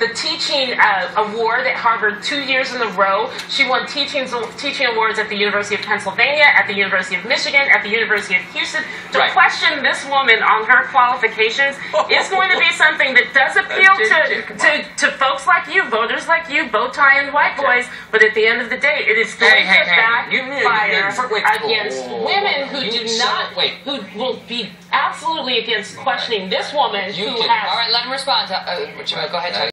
the teaching award at Harvard 2 years in a row. She won teaching awards at the University of Pennsylvania, at the University of Michigan, at the University of Houston. To question this woman on her qualifications is going to be something that does appeal to folks like you, voters like you, bow tie and white boys. But at the end of the day, it is going to backfire against women who who will be absolutely against questioning this woman who has... All right, let him respond. Go ahead, Tucker.